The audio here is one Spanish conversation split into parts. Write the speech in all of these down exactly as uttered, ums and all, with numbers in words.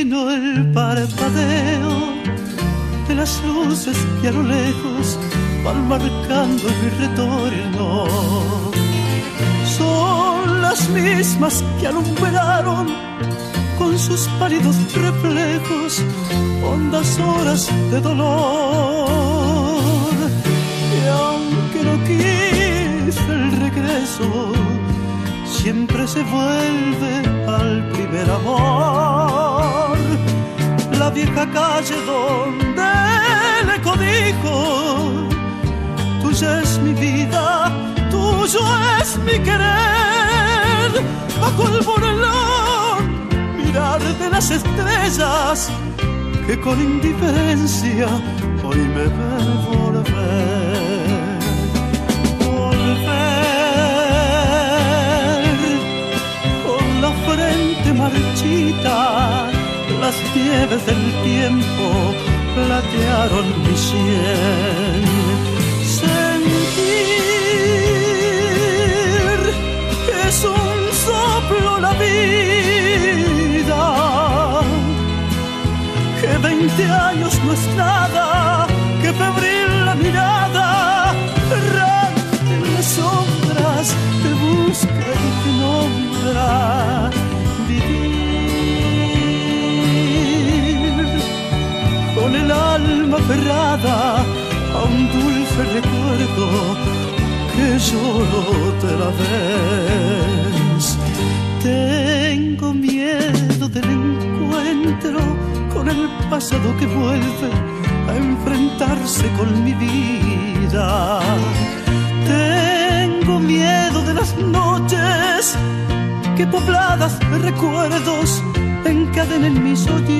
imagino el parpadeo de las luces que a lo lejos van marcando mi retorno. Son las mismas que alumbraron con sus pálidos reflejos hondas horas de dolor. Y aunque no quise el regreso, siempre se vuelve al primer amor. La vieja calle donde el eco dijo: tuya es mi vida, tuyo es mi querer. Bajo el bonelón mirar de las estrellas que con indiferencia hoy me ven volver. Volver con la frente marchita, las nieves del tiempo platearon mi sien. Sentir que es un soplo la vida, que veinte años no es nada, que febril la mirada, errante en las sombras, te busca y te nombra. Vivir con el alma aferrada a un dulce recuerdo que lloro otra vez. Tengo miedo del encuentro con el pasado que vuelve a enfrentarse con mi vida. Tengo miedo de las noches que pobladas de recuerdos encadenen mi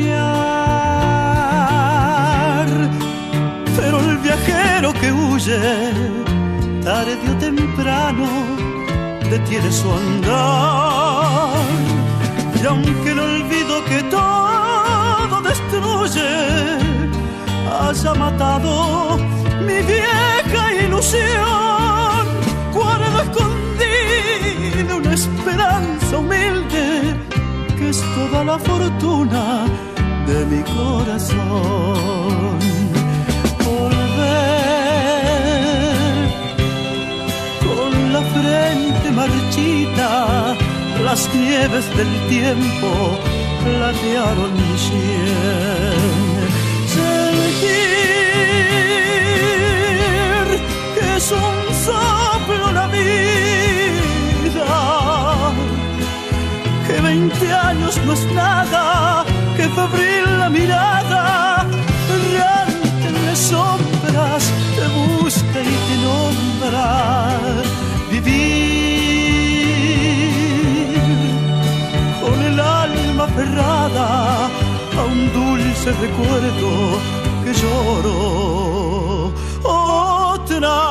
soñar. Pero el viajero que huye, tarde o temprano, detiene su andar. Y aunque el olvido que todo destruye haya matado mi vieja ilusión, guardo escondida una esperanza humilde que es toda la fortuna de mi corazón. Volver con la frente marchita, las nieves del tiempo platearon mi sien. Sentir que es un soplo la vida, que veinte años no es nada, que febril la mirada, errante en las sombras, te busca y te nombra. Vivir con el alma aferrada a un dulce recuerdo que lloro otra